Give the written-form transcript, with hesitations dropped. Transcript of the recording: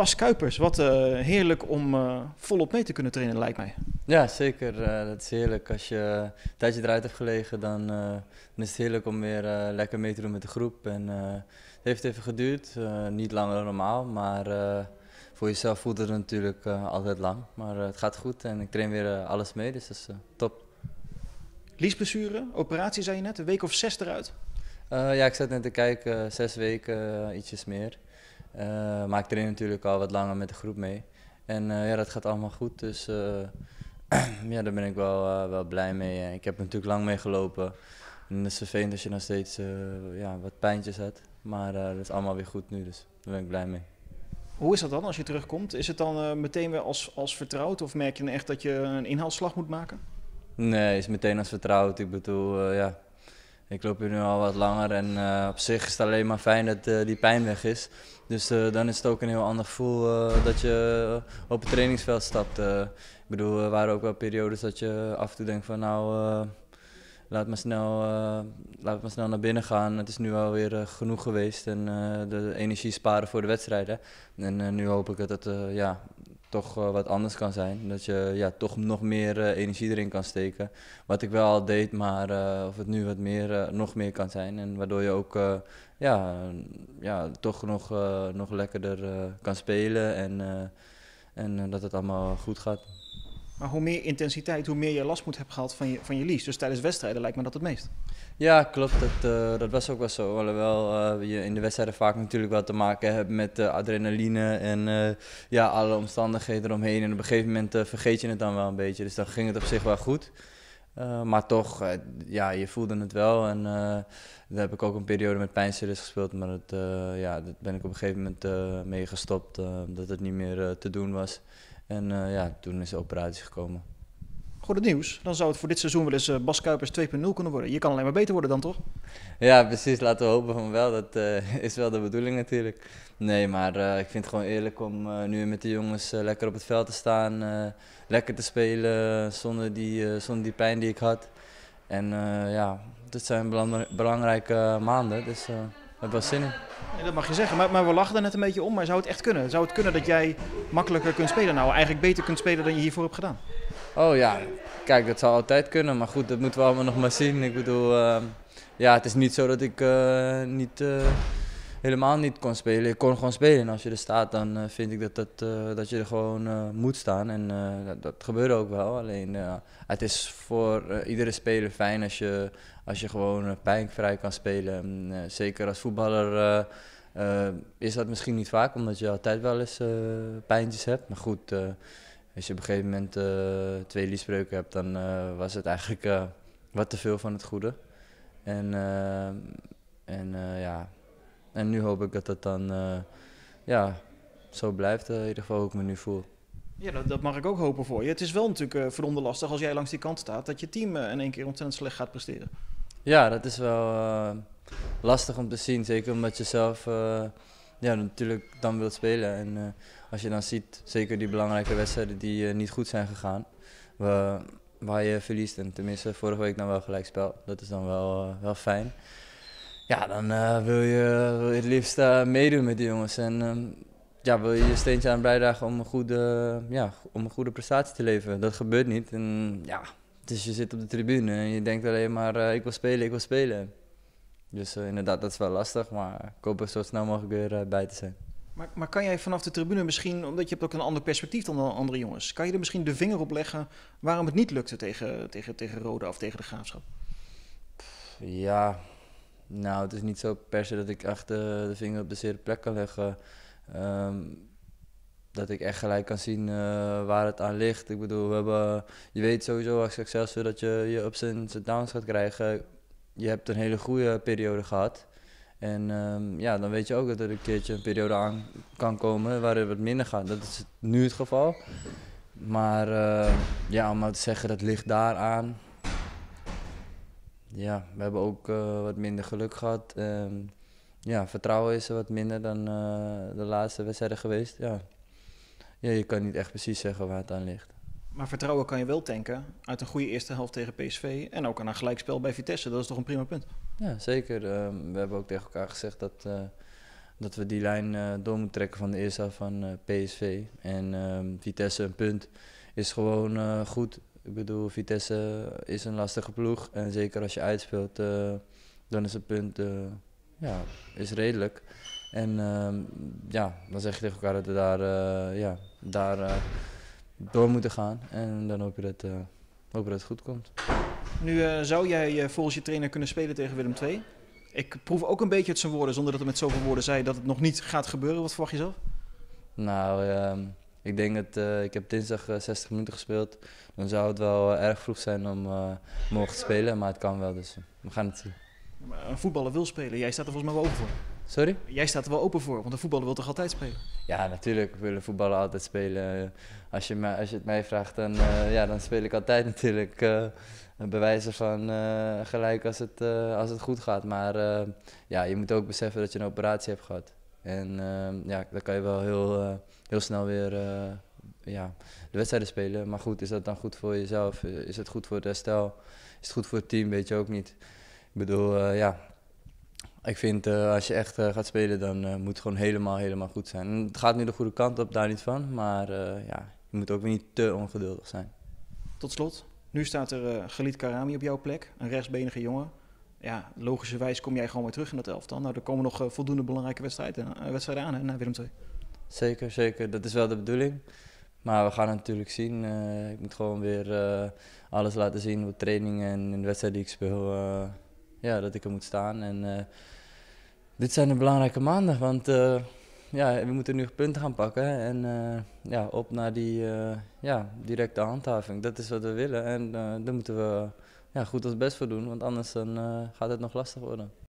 Bas Kuipers, wat heerlijk om volop mee te kunnen trainen, lijkt mij. Ja, zeker. Dat is heerlijk. Als je een tijdje eruit hebt gelegen, dan is het heerlijk om weer lekker mee te doen met de groep. En het heeft even geduurd, niet langer dan normaal, maar voor jezelf voelt het natuurlijk altijd lang. Maar het gaat goed en ik train weer alles mee, dus dat is top. Liesblessure, operatie zei je net, een week of 6 eruit. Ja, ik zat net te kijken, 6 weken, ietsjes meer. Maar ik train natuurlijk al wat langer met de groep mee. En ja, dat gaat allemaal goed, dus ja, daar ben ik wel blij mee. Ik heb natuurlijk lang mee gelopen. En het is vervelend als je nog steeds ja, wat pijntjes hebt. Maar dat is allemaal weer goed nu, dus daar ben ik blij mee. Hoe is dat dan als je terugkomt? Is het dan meteen weer als vertrouwd of merk je dan echt dat je een inhaalslag moet maken? Nee, is meteen als vertrouwd. Ik bedoel, ja, ik loop hier nu al wat langer en op zich is het alleen maar fijn dat die pijn weg is. Dus dan is het ook een heel ander gevoel dat je op het trainingsveld stapt. Ik bedoel, er waren ook wel periodes dat je af en toe denkt van nou, laat maar snel naar binnen gaan. Het is nu alweer genoeg geweest en de energie sparen voor de wedstrijden. En nu hoop ik dat het ja, toch wat anders kan zijn. Dat je ja, toch nog meer energie erin kan steken. Wat ik wel al deed, maar of het nu wat meer, nog meer kan zijn. En waardoor je ook ja, ja, toch nog lekkerder kan spelen en dat het allemaal goed gaat. Maar hoe meer intensiteit, hoe meer je last moet hebben gehad van je lies. Dus tijdens wedstrijden lijkt me dat het meest. Ja, klopt. Dat was ook wel zo. Alhoewel je in de wedstrijden vaak natuurlijk wel te maken hebt met adrenaline en ja, alle omstandigheden eromheen. En op een gegeven moment vergeet je het dan wel een beetje. Dus dan ging het op zich wel goed. Maar toch, ja, je voelde het wel. En daar heb ik ook een periode met pijnstillers gespeeld. Maar ja, daar ben ik op een gegeven moment mee gestopt. Dat het niet meer te doen was. En ja, toen is de operatie gekomen. Goed het nieuws. Dan zou het voor dit seizoen wel eens Bas Kuipers 2.0 kunnen worden. Je kan alleen maar beter worden dan, toch? Ja, precies. Laten we hopen van wel. Dat is wel de bedoeling natuurlijk. Nee, maar ik vind het gewoon eerlijk om nu met de jongens lekker op het veld te staan. Lekker te spelen zonder die pijn die ik had. En ja, dit zijn belangrijke maanden. Dus ik heb wel zin in. Ja, dat mag je zeggen. Maar we lachen er net een beetje om. Maar zou het echt kunnen? Zou het kunnen dat jij makkelijker kunt spelen? Nou, eigenlijk beter kunt spelen dan je hiervoor hebt gedaan. Oh ja, kijk, dat zou altijd kunnen. Maar goed, dat moeten we allemaal nog maar zien. Ik bedoel, ja, het is niet zo dat ik helemaal niet kon spelen. Ik kon gewoon spelen. En als je er staat, dan vind ik dat je er gewoon moet staan. En dat gebeurde ook wel. Alleen, het is voor iedere speler fijn als je gewoon pijnvrij kan spelen. En, zeker als voetballer is dat misschien niet vaak, omdat je altijd wel eens pijntjes hebt. Maar goed, als je op een gegeven moment 2 liesbreuken hebt, dan was het eigenlijk wat te veel van het goede. En ja, en nu hoop ik dat het dan ja, zo blijft, in ieder geval hoe ik me nu voel. Ja, dat mag ik ook hopen voor je. Het is wel natuurlijk verdomde lastig als jij langs die kant staat, dat je team in één keer ontzettend slecht gaat presteren. Ja, dat is wel lastig om te zien, zeker omdat je zelf ja, natuurlijk dan wilt spelen. En als je dan ziet, zeker die belangrijke wedstrijden die niet goed zijn gegaan, waar je verliest, en tenminste vorige week dan wel gelijkspel, dat is dan wel fijn. Ja, dan wil je het liefst meedoen met die jongens en ja, wil je je steentje aan bijdragen om om een goede prestatie te leveren. Dat gebeurt niet en ja, dus je zit op de tribune en je denkt alleen maar ik wil spelen, ik wil spelen. Dus inderdaad, dat is wel lastig, maar ik hoop er zo snel mogelijk weer bij te zijn. Maar kan jij vanaf de tribune misschien, omdat je hebt ook een ander perspectief dan de andere jongens, kan je er misschien de vinger op leggen waarom het niet lukte tegen Roda of tegen de Graafschap? Ja, nou, het is niet zo per se dat ik echt de vinger op de zere plek kan leggen. Dat ik echt gelijk kan zien waar het aan ligt. Ik bedoel, je weet sowieso als Excelsior dat je ups en downs gaat krijgen. Je hebt een hele goede periode gehad. En ja, dan weet je ook dat er een keertje een periode aan kan komen waar het wat minder gaat. Dat is nu het geval. Maar ja, om nou te zeggen dat ligt daar aan. Ja, we hebben ook wat minder geluk gehad. Ja, vertrouwen is er wat minder dan de laatste wedstrijden geweest. Ja. Ja, je kan niet echt precies zeggen waar het aan ligt. Maar vertrouwen kan je wel tanken uit een goede eerste helft tegen PSV en ook aan een gelijkspel bij Vitesse. Dat is toch een prima punt? Ja, zeker. We hebben ook tegen elkaar gezegd dat we die lijn door moeten trekken van de eerste helft van PSV. En Vitesse een punt is gewoon goed. Ik bedoel, Vitesse is een lastige ploeg en zeker als je uitspeelt, dan is een punt is redelijk. En dan zeg je tegen elkaar dat we daar door moeten gaan en dan hoop je dat het goed komt. Nu zou jij volgens je trainer kunnen spelen tegen Willem II. Ik proef ook een beetje uit zijn woorden, zonder dat hij met zoveel woorden zei, dat het nog niet gaat gebeuren. Wat verwacht je zelf? Nou, ik denk dat ik heb dinsdag 60 minuten gespeeld. Dan zou het wel erg vroeg zijn om morgen te spelen, maar het kan wel, dus we gaan het zien. Maar een voetballer wil spelen, jij staat er volgens mij wel open voor. Sorry? Jij staat er wel open voor, want een voetballer wil toch altijd spelen? Ja, natuurlijk willen voetballen altijd spelen. Als je het mij vraagt, dan speel ik altijd natuurlijk. Bij wijze van gelijk als het goed gaat. Maar je moet ook beseffen dat je een operatie hebt gehad. En dan kan je wel heel snel weer de wedstrijden spelen. Maar goed, is dat dan goed voor jezelf? Is het goed voor het herstel? Is het goed voor het team? Weet je ook niet. Ik bedoel, ik vind als je echt gaat spelen, dan moet het gewoon helemaal goed zijn. En het gaat nu de goede kant op, daar niet van. Maar je moet ook weer niet te ongeduldig zijn. Tot slot, nu staat er Khalid Karami op jouw plek, een rechtsbenige jongen. Ja, logischerwijs kom jij gewoon weer terug in dat elftal. Nou, er komen nog voldoende belangrijke wedstrijden aan, hè, naar Willem II. Zeker. Dat is wel de bedoeling. Maar we gaan het natuurlijk zien. Ik moet gewoon weer alles laten zien op trainingen en in de wedstrijd die ik speel. Dat ik er moet staan. En dit zijn de belangrijke maanden, want we moeten nu punten gaan pakken. En op naar die directe handhaving. Dat is wat we willen. En daar moeten we goed ons best voor doen, want anders dan gaat het nog lastig worden.